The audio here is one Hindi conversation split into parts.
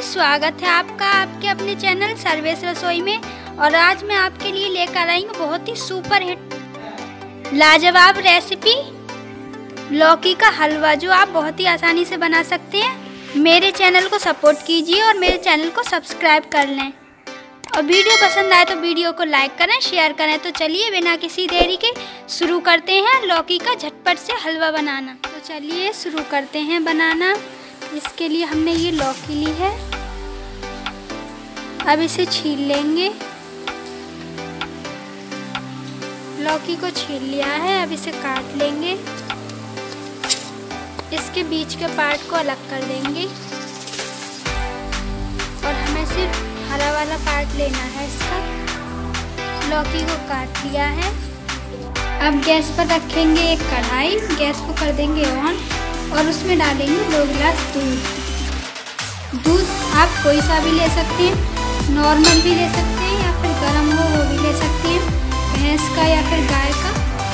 स्वागत है आपका आपके अपने चैनल सर्वेश रसोई में। और आज मैं आपके लिए लेकर आई हूँ बहुत ही सुपर हिट लाजवाब रेसिपी लौकी का हलवा, जो आप बहुत ही आसानी से बना सकते हैं। मेरे चैनल को सपोर्ट कीजिए और मेरे चैनल को सब्सक्राइब कर लें। और वीडियो पसंद आए तो वीडियो को लाइक करें, शेयर करें। तो चलिए बिना किसी देरी के शुरू करते हैं लौकी का झटपट से हलवा बनाना। तो चलिए शुरू करते हैं बनाना। इसके लिए हमने ये लौकी ली है, अब इसे छील लेंगे। लौकी को छील लिया है, अब इसे काट लेंगे। इसके बीच के पार्ट को अलग कर देंगे और हमें सिर्फ हरा वाला पार्ट लेना है इसका। लौकी को काट लिया है। अब गैस पर रखेंगे एक कढ़ाई, गैस को कर देंगे ऑन और उसमें डालेंगे 2 गिलास दूध। दूध आप कोई सा भी ले सकते हैं, नॉर्मल भी ले सकते हैं या फिर गर्म हो वो भी ले सकते हैं, भैंस का या फिर गाय का।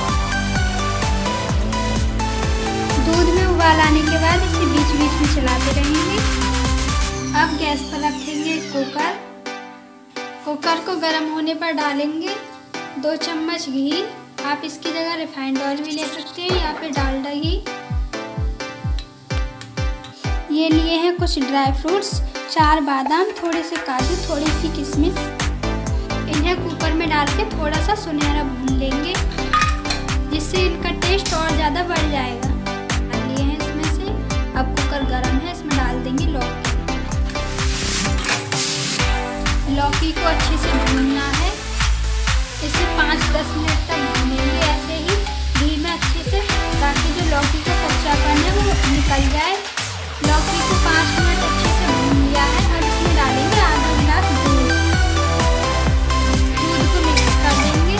दूध में उबाल आने के बाद इसे बीच बीच में चलाते रहेंगे। अब गैस पर रखेंगे कुकर। कुकर को गर्म होने पर डालेंगे 2 चम्मच घी। आप इसकी जगह रिफाइंड ऑयल भी ले सकते हैं या फिर डालडा घी। ये लिए हैं कुछ ड्राई फ्रूट्स, 4 बादाम, थोड़े से काजू, थोड़ी सी किशमिश। इन्हें कुकर में डाल के थोड़ा सा सुनहरा भून लेंगे, जिससे इनका टेस्ट और ज़्यादा बढ़ जाएगा। डाल लिए हैं इसमें से। अब कुकर गर्म है, इसमें डाल देंगे लौकी। लौकी को अच्छे से भूनना है। इसे 5-10 मिनट तक भूनेंगे ऐसे ही घी में अच्छे से, ताकि जो लौकी का कच्चापन है वो निकल जाए। लौकी को 5 मिनट अच्छे से भून लिया है। अब इसमें डालेंगे आधा गिलास दूध। दूध को मिक्स कर देंगे।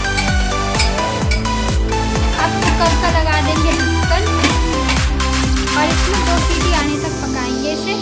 अब कुकर का लगा देंगे ढक्कन और इसमें 2 सीटी आने तक पकाएंगे इसे,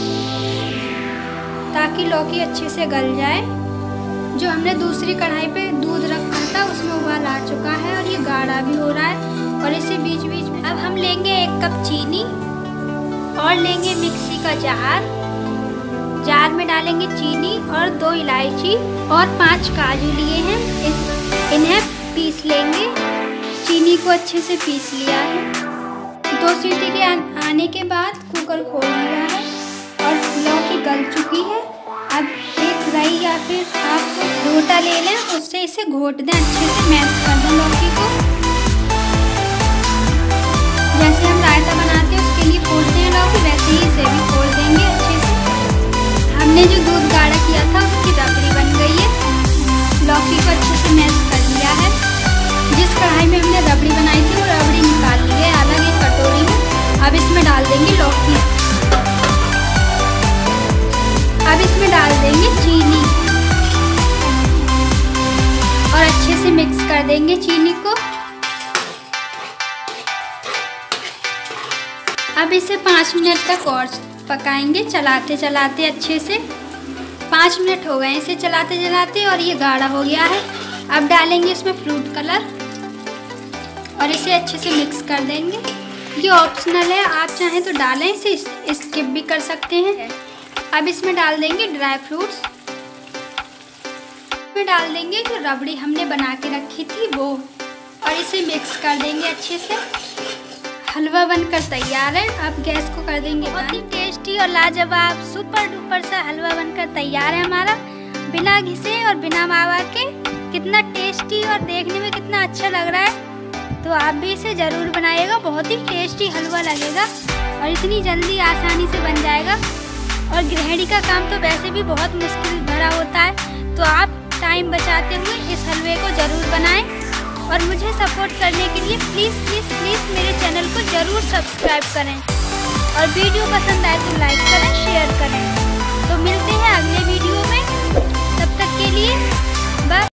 ताकि लौकी अच्छे से गल जाए। जो हमने दूसरी कढ़ाई पे दूध रखा था उसमें उबाल आ चुका है और ये गाढ़ा भी हो रहा है। और इसे बीच बीच में अब हम लेंगे 1 कप चीनी और लेंगे मिक्सी का जार में डालेंगे चीनी और 2 इलायची और 5 काजू लिए हैं। इन्हें पीस लेंगे। चीनी को अच्छे से पीस लिया है। 2 सीटी के आने के बाद कुकर खोल लिया है और लौकी गल चुकी है। अब एक कढ़ाई या फिर आप घोटा ले लें, उससे इसे घोट दें, अच्छे से मैश कर दें लौकी को। जैसे हम रायता बनाते हैं उसके लिए फोड़ते हैं लौकी, वैसे ही इसे भी फोड़ देंगे अच्छे से। हमने जो दूध गाढ़ा किया था उसकी रबड़ी बन गई है। लौकी को अच्छे से मैश कर लिया है। जिस कढ़ाई में हमने रबड़ी बनाई थी वो रबड़ी निकाल ली है अलग एक कटोरी में। अब इसमें डाल देंगे लौकी। अब इसमें डाल देंगे चीनी और अच्छे से मिक्स कर देंगे चीनी को। अब इसे 5 मिनट तक और पकाएंगे, चलाते चलाते अच्छे से। 5 मिनट हो गए इसे चलाते चलाते और ये गाढ़ा हो गया है। अब डालेंगे इसमें फ्रूट कलर और इसे अच्छे से मिक्स कर देंगे। ये ऑप्शनल है, आप चाहें तो डालें, इसे स्किप भी कर सकते हैं। अब इसमें डाल देंगे ड्राई फ्रूट्स। इसमें डाल देंगे जो रबड़ी हमने बना के रखी थी वो, और इसे मिक्स कर देंगे अच्छे से। हलवा बनकर तैयार है। अब गैस को कर देंगे। बहुत ही टेस्टी और लाजवाब सुपर डुपर सा हलवा बनकर तैयार है हमारा, बिना घिसे और बिना मावा के। कितना टेस्टी और देखने में कितना अच्छा लग रहा है। तो आप भी इसे ज़रूर बनाइएगा, बहुत ही टेस्टी हलवा लगेगा और इतनी जल्दी आसानी से बन जाएगा। और गृहिणी का काम तो वैसे भी बहुत मुश्किल भरा होता है, तो आप टाइम बचाते हुए इस हलवे को ज़रूर बनाएं। और मुझे सपोर्ट करने के लिए प्लीज़ प्लीज़ प्लीज़ मेरे चैनल को ज़रूर सब्सक्राइब करें और वीडियो पसंद आए तो लाइक करें, शेयर करें। तो मिलते हैं अगले वीडियो में, तब तक के लिए